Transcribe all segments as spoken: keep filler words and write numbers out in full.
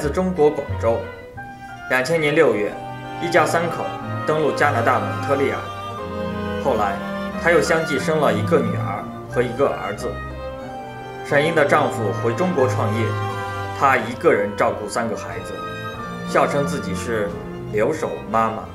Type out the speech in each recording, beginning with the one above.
自中国广州。两千年六月，一家三口登陆加拿大蒙特利尔。后来，她又相继生了一个女儿和一个儿子。沈英的丈夫回中国创业，她一个人照顾三个孩子，笑称自己是留守妈妈。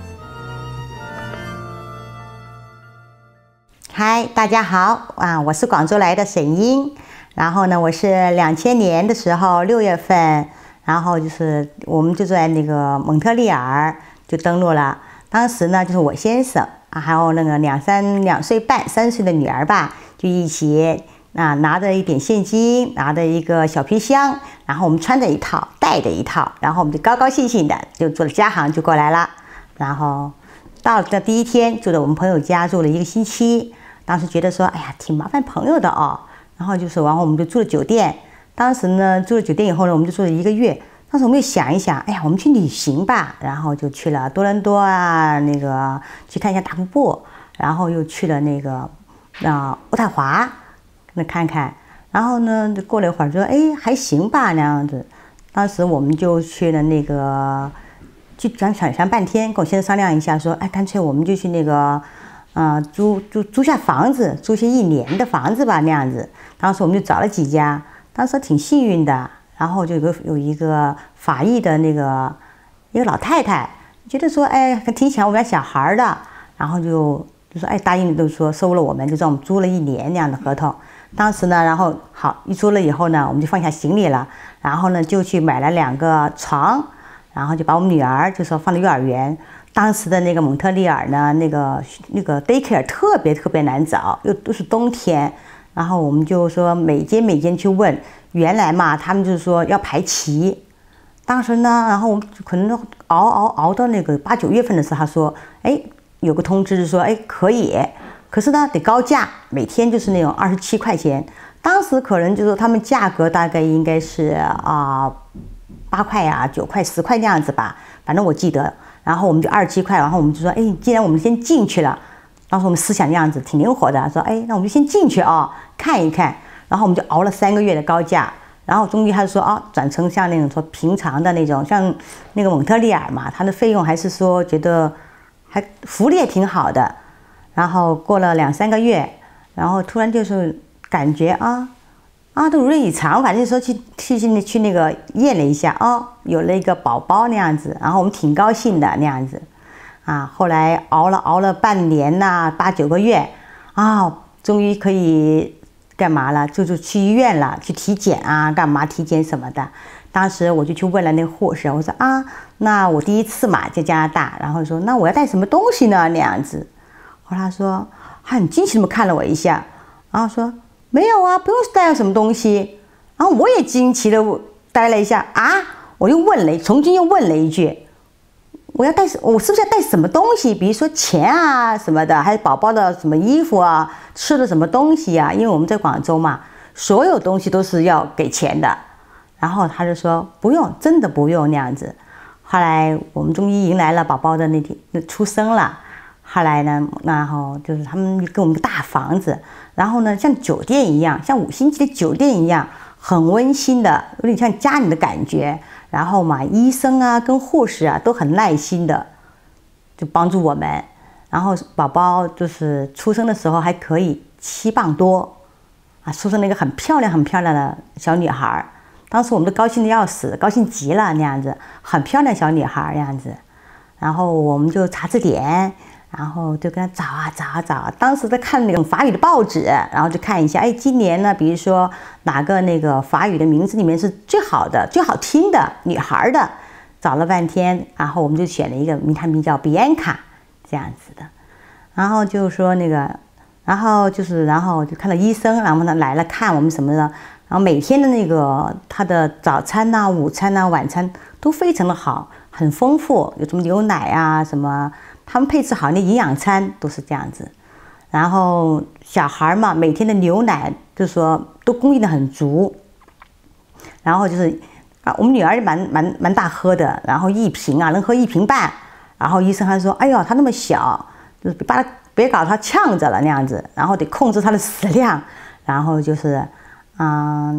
嗨，大家好啊！我是广州来的沈英。然后呢，我是两千年的时候六月份，然后就是我们就在那个蒙特利尔就登陆了。当时呢，就是我先生啊，还有那个两三两岁半、三岁的女儿吧，就一起啊拿着一点现金，拿着一个小皮箱，然后我们穿着一套，带着一套，然后我们就高高兴兴的就坐了家航就过来了。然后到了第一天，住在我们朋友家住了一个星期。当时觉得说，哎呀，挺麻烦朋友的哦。然后就是，然后我们就住了酒店。当时呢，住了酒店以后呢，我们就住了一个月。当时我们就想一想，哎呀，我们去旅行吧。然后就去了多伦多啊，那个去看一下大瀑布，然后又去了那个啊渥太华，那看看。然后呢，过了一会儿说，哎，还行吧那样子。当时我们就去了那个，就想想想半天，跟我先生商量一下，说，哎，干脆我们就去那个。啊、呃，租租租下房子，租些一年的房子吧，那样子。当时我们就找了几家，当时挺幸运的。然后就有个有一个法裔的那个一个老太太，觉得说，哎，挺喜欢我们家小孩的，然后就就说，哎，答应就说收了我们，就让我们租了一年那样的合同。当时呢，然后好一租了以后呢，我们就放下行李了，然后呢就去买了两个床，然后就把我们女儿就说放到幼儿园。当时的那个蒙特利尔呢，那个那个 daycare 特别特别难找，又都是冬天，然后我们就说每间每间去问，原来嘛，他们就是说要排齐。当时呢，然后我们可能熬熬熬到那个八九月份的时候，他说，哎，有个通知说，哎，可以，可是呢得高价，每天就是那种二十七块钱。当时可能就是他们价格大概应该是啊八块呀、九块、十块那样子吧，反正我记得。然后我们就二十七块，然后我们就说，哎，既然我们先进去了，当时我们思想的样子挺灵活的，说，哎，那我们就先进去啊、哦，看一看。然后我们就熬了三个月的高价，然后终于他就说，哦，转成像那种说平常的那种，像那个蒙特利尔嘛，它的费用还是说觉得还福利也挺好的。然后过了两三个月，然后突然就是感觉啊。啊，都如愿以偿，反正说去去去去那个验了一下，哦，有了一个宝宝那样子，然后我们挺高兴的那样子，啊，后来熬了熬了半年呐、八九个月，啊，终于可以干嘛了？就就去医院了，去体检啊，干嘛体检什么的。当时我就去问了那个护士，我说啊，那我第一次嘛在加拿大，然后说那我要带什么东西呢？那样子，后来他说，很惊奇地看了我一下，然后说。没有啊，不用带什么东西。然后我也惊奇的呆了一下啊，我又问了，重新又问了一句，我要带我是不是要带什么东西？比如说钱啊什么的，还有宝宝的什么衣服啊，吃的什么东西啊？因为我们在广州嘛，所有东西都是要给钱的。然后他就说不用，真的不用那样子。后来我们终于迎来了宝宝的那天出生了。后来呢，然后就是他们给我们个大房子，然后呢，像酒店一样，像五星级的酒店一样，很温馨的，有点像家里的感觉。然后嘛，医生啊跟护士啊都很耐心的，就帮助我们。然后宝宝就是出生的时候还可以七磅多，啊，出生了一个很漂亮很漂亮的小女孩。当时我们都高兴的要死，高兴极了那样子，很漂亮小女孩那样子。然后我们就查字典。然后就跟他找啊找啊找啊，当时在看那种法语的报纸，然后就看一下，哎，今年呢，比如说哪个那个法语的名字里面是最好的、最好听的女孩的，找了半天，然后我们就选了一个名，她名叫 Bianca 这样子的，然后就说那个，然后就是然后就看到医生，然后呢来了看我们什么的，然后每天的那个他的早餐呐、午餐呐、晚餐都非常的好，很丰富，有什么牛奶啊什么。他们配置好那营养餐都是这样子，然后小孩嘛，每天的牛奶就是说都供应的很足，然后就是啊，我们女儿蛮蛮蛮大喝的，然后一瓶啊能喝一瓶半，然后医生还说，哎呦，她那么小，就是把她别搞她呛着了那样子，然后得控制她的食量，然后就是，嗯，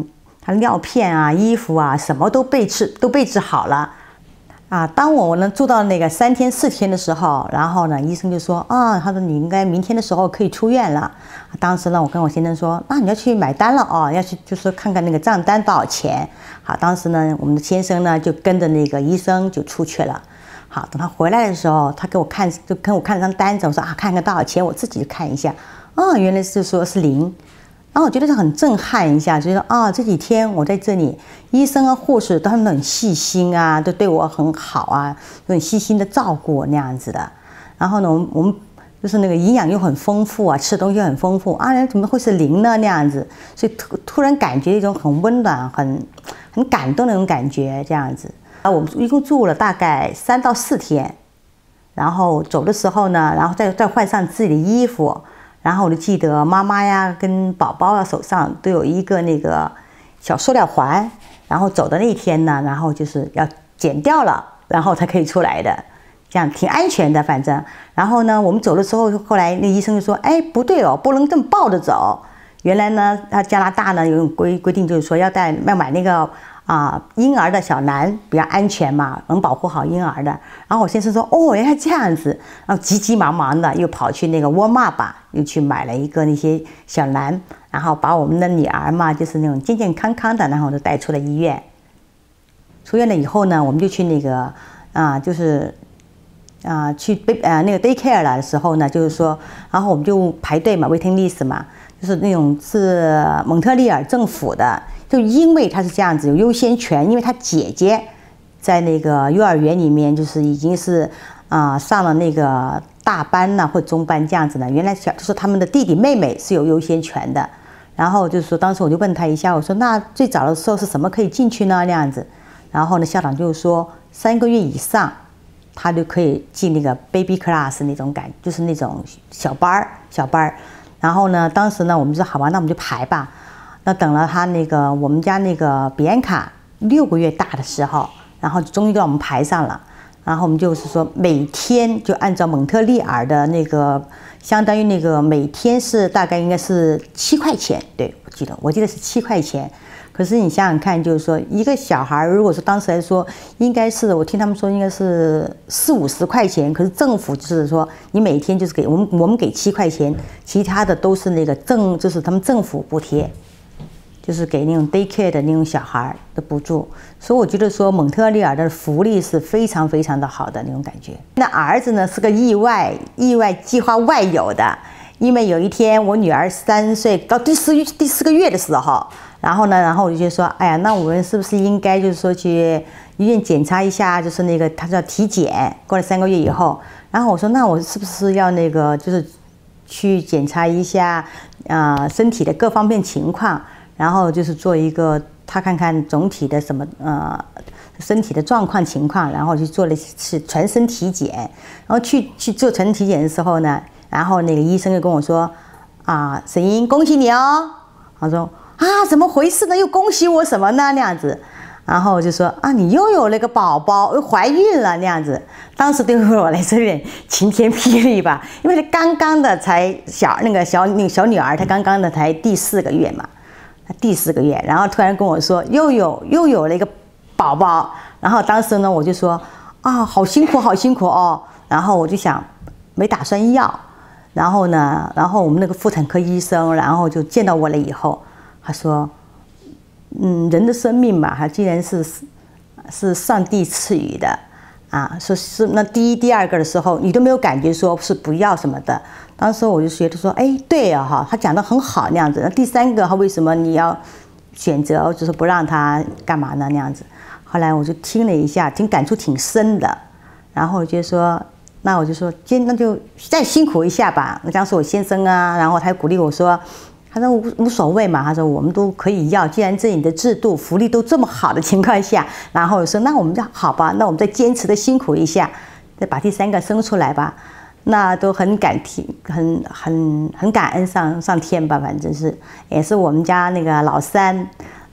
他尿片啊、衣服啊，什么都备置都备置好了。啊，当我呢住到那个三天四天的时候，然后呢，医生就说啊，他说你应该明天的时候可以出院了。当时呢，我跟我先生说，那你要去买单了哦，要去就是看看那个账单多少钱。好，当时呢，我们的先生呢就跟着那个医生就出去了。好，等他回来的时候，他给我看，就跟我看了张单子，我说啊，看看多少钱，我自己看一下。啊，原来是说是零。然后我觉得是很震撼一下，就说啊，这几天我在这里，医生啊、护士都很细心啊，都对我很好啊，都很细心的照顾我那样子的。然后呢，我们我们就是那个营养又很丰富啊，吃的东西很丰富啊，怎么会是零呢？那样子，所以突突然感觉一种很温暖、很很感动的那种感觉，这样子。啊，我们一共住了大概三到四天，然后走的时候呢，然后再再换上自己的衣服。然后我就记得妈妈呀跟宝宝啊手上都有一个那个小塑料环，然后走的那一天呢，然后就是要剪掉了，然后才可以出来的，这样挺安全的，反正。然后呢，我们走的时候，后来那医生就说：“哎，不对哦，不能这么抱着走。原来呢，他加拿大呢有规规定，就是说要带要买那个。”啊，婴儿的小篮比较安全嘛，能保护好婴儿的。然后我先生说：“哦，原来这样子。”然后急急忙忙的又跑去那个沃尔玛吧，又去买了一个那些小篮，然后把我们的女儿嘛，就是那种健健康康的，然后就带出了医院。出院了以后呢，我们就去那个啊，就是啊去被呃那个 daycare 了的时候呢，就是说，然后我们就排队嘛 ，waiting list 嘛，就是那种是蒙特利尔政府的。就因为他是这样子有优先权，因为他姐姐在那个幼儿园里面就是已经是啊、呃、上了那个大班呐、啊、或中班这样子的，原来小就是他们的弟弟妹妹是有优先权的。然后就是说，当时我就问他一下，我说那最早的时候是什么可以进去呢？那样子，然后呢校长就说三个月以上，他就可以进那个 baby class 那种感，就是那种小班儿小班儿。然后呢，当时呢我们说好吧，那我们就排吧。那等了他那个我们家那个比安卡六个月大的时候，然后终于让我们排上了。然后我们就是说每天就按照蒙特利尔的那个，相当于那个每天是大概应该是七块钱，对我记得我记得是七块钱。可是你想想看，就是说一个小孩如果说当时来说，应该是我听他们说应该是四五十块钱，可是政府就是说你每天就是给我们我们给七块钱，其他的都是那个政就是他们政府补贴。就是给那种 daycare 的那种小孩的补助，所以我觉得说蒙特利尔的福利是非常非常的好的那种感觉。那儿子呢是个意外，意外计划外有的，因为有一天我女儿三岁到第四第四个月的时候，然后呢，然后我就说，哎呀，那我们是不是应该就是说去医院检查一下，就是那个他叫体检，过了三个月以后，然后我说那我是不是要那个就是去检查一下啊、呃、身体的各方面情况。然后就是做一个，他看看总体的什么呃身体的状况情况，然后去做了一次全身体检。然后去去做全身体检的时候呢，然后那个医生就跟我说啊，沈英，恭喜你哦。他说啊，怎么回事呢？又恭喜我什么呢？那样子。然后我就说啊，你又有那个宝宝，又怀孕了那样子。当时对我来说有点晴天霹雳吧，因为他刚刚的才小那个小那个小女儿，她刚刚的才第四个月嘛。第四个月，然后突然跟我说又有又有了一个宝宝，然后当时呢我就说啊，好辛苦好辛苦哦，然后我就想没打算要，然后呢，然后我们那个妇产科医生，然后就见到我了以后，他说，嗯，人的生命嘛，他既然是是上帝赐予的啊，说是那第一第二个的时候，你都没有感觉说是不要什么的。当时我就觉得说，哎，对啊，哈，他讲得很好那样子。那第三个，他为什么你要选择就是不让他干嘛呢？那样子。后来我就听了一下，挺感触挺深的。然后我就说，那我就说，今那就再辛苦一下吧。当时我先生啊，然后他鼓励我说，他说无无所谓嘛，他说我们都可以要，既然这里的制度福利都这么好的情况下，然后我说那我们就好吧，那我们再坚持的辛苦一下，再把第三个生出来吧。那都很感提，很很很感恩上上天吧，反正是也是我们家那个老三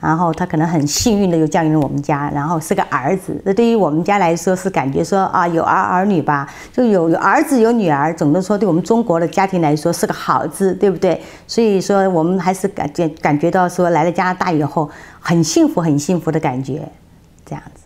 然后他可能很幸运的又降临了我们家，然后是个儿子。那对于我们家来说是感觉说啊，有儿儿女吧，就有有儿子有女儿，总的说对我们中国的家庭来说是个好字，对不对？所以说我们还是感觉感觉到说来了加拿大以后很幸福很幸福的感觉，这样子。